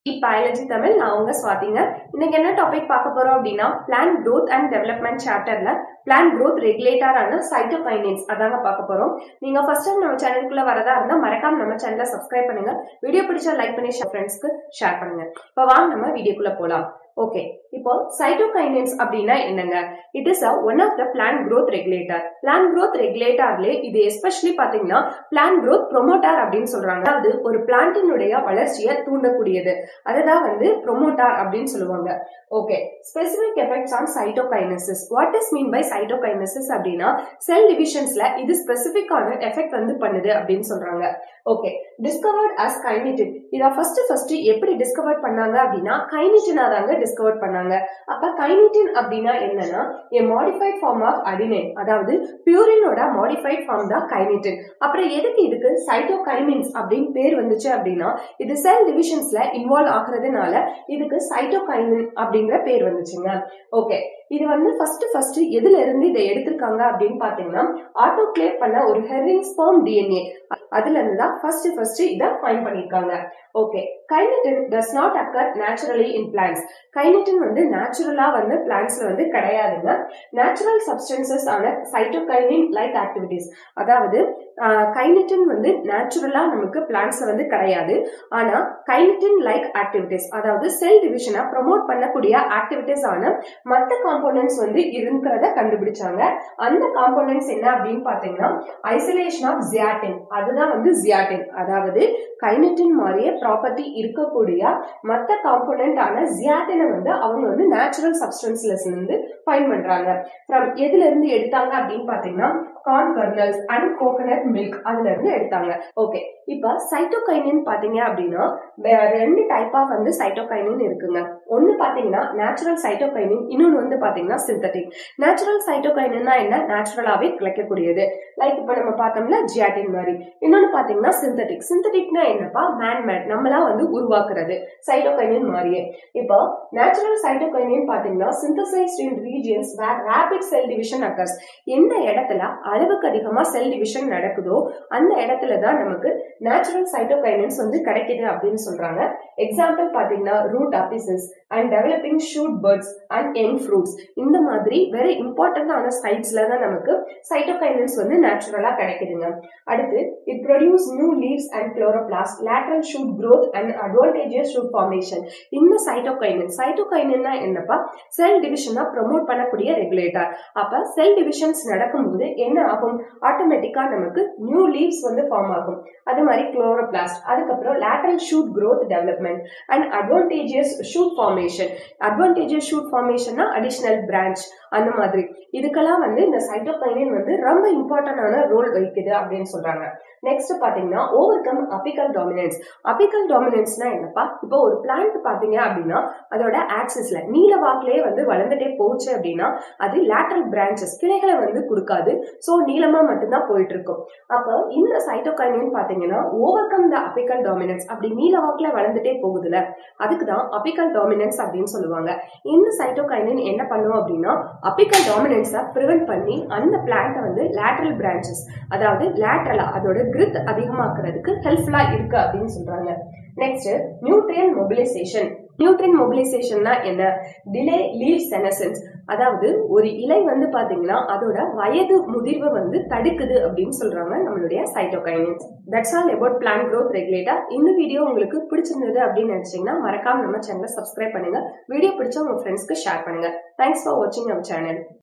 NEET Biology Tamil நான் உங்க ஸ்வாதிங்க. இன்னைக்கு என்ன டாபிக் பார்க்க போறோம் அப்படின்னா plant growth and development chapterல plant growth regulator ஆன cytokinins அதாங்க பார்க்க போறோம். நீங்க ஃபர்ஸ்ட் டைம் நம்ம சேனலுக்குள்ள வரதா இருந்தா மறக்காம நம்ம சேனலை சப்ஸ்கிரைப் பண்ணுங்க. வீடியோ பிடிச்சா லைக் பண்ணி ஃப்ரெண்ட்ஸ்க்கு ஷேர் பண்ணுங்க. இப்போ வாங்க நம்ம வீடியோக்குள்ள போலாம். ஓகே, இப்போ cytokinins அப்படின்னா என்னங்க? It is one of the plant growth regulator. Plant growth regulatorல இது எஸ்பெஷலி பாத்தீங்கன்னா plant growth promoter அப்படின்னு சொல்றாங்க. அதாவது ஒரு பிளான்டினுடைய வளர்ச்சியை தூண்டக்கூடியது. அதுதான் promoter அப்படின்னு சொல்லுவாங்க. Okay, specific effects on cytokinesis. What is mean by cytokinesis அப்படின்னா செல் டிவிஷன்ஸ்ல இது ஸ்பெசிபிக்கான எஃபெக்ட் பண்ணுது அப்படின்னு சொல்றாங்க. Okay, discovered as kinetin. இத ஃபர்ஸ்ட் எப்படி டிஸ்கவர் பண்ணாங்க அப்படின்னா கைனிட்டினா தாங்க டிஸ்கவர் பண்ணாங்க. அப்ப கைனிட்டின் அப்படின்னா என்னன்னா a modified form of adenine, அதாவது பியூரினோட modified form தான் கைனிட்டின். அப்புறம் எதுக்கு இதுக்கு சைட்டோகைனின்ஸ் அப்படின்னு பேர் வந்துச்சு அப்படின்னா இது செல் டிவிஷன்ஸ்ல இன்வால்வ் ஆகுறதுனால இதுக்கு சைட்டோகைனின் அப்படிங்கிற பேர் வந்துச்சுங்க. ஓகே, இது ஃபர்ஸ்ட் எதுல இருந்து இதை எடுத்திருக்காங்க அப்படின்னு பாத்தீங்கன்னா ஆட்டோக்ளேவ் பண்ண ஒரு ஹெர்ரிங் ஸ்பெர்ம் டிஎன்ஏ அதுல இருந்து தான் ஃபர்ஸ்ட் இத ஃபைண்ட் பண்ணிருக்காங்க. Okay, kinetin does not occur naturally in plants. Kinetin நேச்சுரலா பிளான்ட்ஸ்ல கிடையாதுங்க. நேச்சுரல் சப்ஸ்டன்சஸ் ஆன சைட்டோகைனின் லைக் ஆக்டிவிட்டிஸ், அதாவது கைனிட்டின் நேச்சுரலா நமக்கு பிளான்ட்ஸ்ல கிடையாது. ஆனா கைனிட்டின் லைக் ஆக்டிவிட்டிஸ், அதாவது செல் டிவிஷனை ப்ரோமோட் பண்ணக்கூடிய ஆக்டிவிட்டிஸ் ஆன மற்ற காம்போனன்ட்ஸ் இருக்கிறத கண்டுபிடிச்சாங்க. அந்த காம்போனன்ட்ஸ் என்ன அப்படின்னு பாத்தீங்கன்னா ஐசோலேஷன் ஆஃப் ஜியாட்டின், அதுதான் ஜியாட்டின். அதாவது கைனிட்டின் மாதிரியே ப்ராப்பர்ட்டி இருக்கக்கூடிய மற்ற காம்போனன்ட் ஆன ஜியாட்டினை அவங்க நேச்சுரல் சப்ஸ்டன்ஸ்ல இருந்து ஃபைண்ட் பண்றாங்க. ஃப்ரம் எதுல இருந்து எடுத்தாங்க அப்படின்னு பாத்தீங்கன்னா corn kernels and coconut milk அதுல இருந்து எடுத்தாங்க. ஓகே, இப்ப சைட்டோகைனின் பாத்தீங்க அப்படின்னா ரெண்டு டைப் ஆஃப் சைட்டோகைனின் இருக்குங்க. ஒன்னு பாத்தீங்கன்னா நேச்சுரல் சைட்டோகைனின், இன்னொன்னு பாத்தீங்கன்னா சிந்தட்டிக். நேச்சுரல் சைட்டோகைனின்னா என்ன? நேச்சுரலாவே கிடைக்கக்கூடியது. லைக் இப்ப நம்ம பார்த்தோம்ல ஜியாட்டின் மாதிரி. இன்னொன்னு பாத்தீங்கன்னா சிந்தட்டிக். சிந்தட்டிக்னா என்னப்பா? மேன்மேட், நம்மளா உருவாக்குறது சைட்டோகைனின் மாதிரியே. இப்போ நேச்சுரல் சைட்டோகைனின் பாத்தீங்கன்னா synthesized in regions where rapid cell division occurs. எந்த இடத்துல அளவுக்கு அதிகமா செல் டிவிஷன் நடக்குதோ அந்த இடத்துல தான் நமக்கு நேச்சுரல் சைட்டோகைனின்ஸ் கிடைக்குது அப்படின்னு சொல்றாங்க. எக்ஸாம்பிள் பாத்தீங்கன்னா root apices and developing shoot buds and young fruits. இந்த மாதிரி வெரி இம்பார்ட்டன்டான சைட்ஸ்ல தான் நமக்கு சைட்டோகைனின்ஸ் நேச்சுரலா கிடைக்குதுங்க. அடுத்து it produce new leaves and chloroplast, lateral shoot growth and advantageous shoot formation. இந்த சைட்டோகைனின்னா என்னப்பா? செல் டிவிஷனை ப்ரோமோட் பண்ணக்கூடிய ரெகுலேட்டர். அப்ப செல் டிவிஷன்ஸ் நடக்கும்போது என்ன ஆகும்? ஆட்டோமேட்டிக்கா நமக்கு நியூ லீவ்ஸ் ஃபார்ம் ஆகும். அது மாதிரி குளோரோபிளாஸ்ட், அதுக்கப்புறம் lateral shoot growth development and advantageous shoot formation. advantageous shoot formationனா அடிஷனல் பிரான்ச் அந்த மாதிரி. இதுக்கெல்லாம் இந்த சைட்டோகைனின் ரொம்ப இம்பார்ட்டன்டான ரோல் வகிக்குது அப்படின்னு சொல்றாங்க. நெக்ஸ்ட் பாத்தீங்கன்னா overcome apical dominance. Apical டாமினன்ஸ்னா என்னப்பா? இப்போ ஒரு பிளான்ட் பாத்தீங்க அப்படின்னா அதோட ஆக்சிஸ்ல நீல வாக்கிலேயே வளர்ந்துட்டே போச்சு அப்படின்னா அது லேட்டரல் பிரான்சஸ் கிளைகளை கொடுக்காது. சோ நீளமா மட்டும்தான் போயிட்டு இருக்கும். அப்போ இந்த சைட்டோகைனின் பாத்தீங்கன்னா overcome the apical dominance, அப்படி நீல வாக்குல வளர்ந்துட்டே போகுதுல, அதுக்குதான் அபிக்கல் டாமினன்ஸ் அப்படின்னு சொல்லுவாங்க. இந்த சைட்டோகைனின் என்ன பண்ணும் அப்படின்னா அபிக்கல் டாமினன்ஸை பிரிவென்ட் பண்ணி அந்த பிளான்ட்டை லேட்டரல் பிரான்சஸ், அதாவது லேட்டரலா அதோட growth அதிகமாக்குறதுக்கு ஹெல்ப்ஃபுல்லா இருக்கு அப்படின்னு சொல்றாங்க. Next நியூட்ரியன் mobilisation. நியூட்ரியன் மொபிலைசேஷன்னா என்ன? டிலே லீவ் செனசன்ஸ், அதாவது ஒரு இலை பாத்தீங்கன்னா அதோட வயது முதிர்வை தடுக்குது அப்படின்னு சொல்றாங்க நம்மளுடைய cytokinins. That's all about plant growth regulator. இந்த வீடியோ உங்களுக்கு பிடிச்சிருந்தது அப்படின்னு நினைச்சீங்கன்னா மறக்காம நம்ம சேனலை சப்ஸ்கிரைப் பண்ணுங்க. வீடியோ பிடிச்சா உங்க ஃப்ரெண்ட்ஸ்க்கு ஷேர் பண்ணுங்க. தேங்க்ஸ் ஃபார் வாட்சிங் அவர் சேனல்.